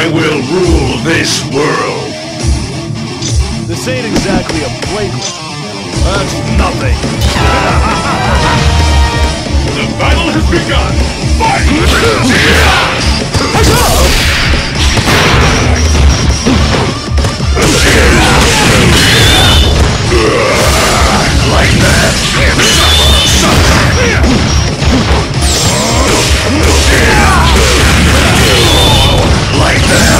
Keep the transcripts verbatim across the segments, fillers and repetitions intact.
I will rule this world. This ain't exactly a playground. That's nothing. The battle has begun. Fight! Like that. Like that.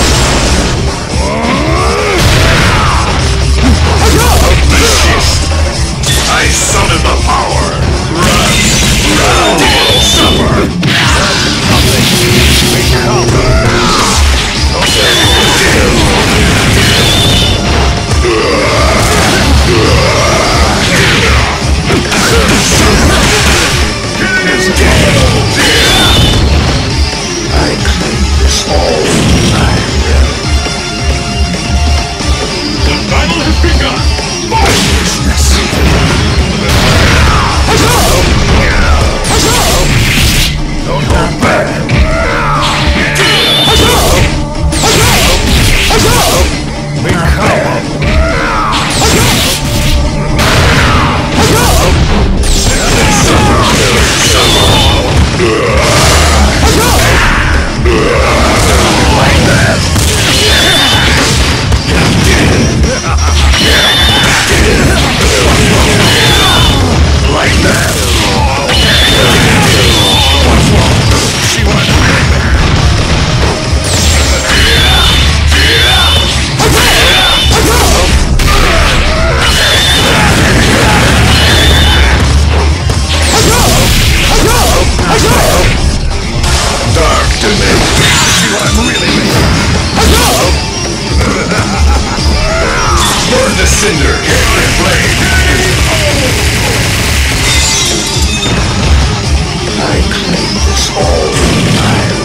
I summon the power. Run, run, suffer. I claim this all. I will. The battle has begun. Fight! Don't hold back. Like that. Like that. She wants to get back. Dark dimension. She wants really big. Burn the cinder. Catch the flame. I claim this all. I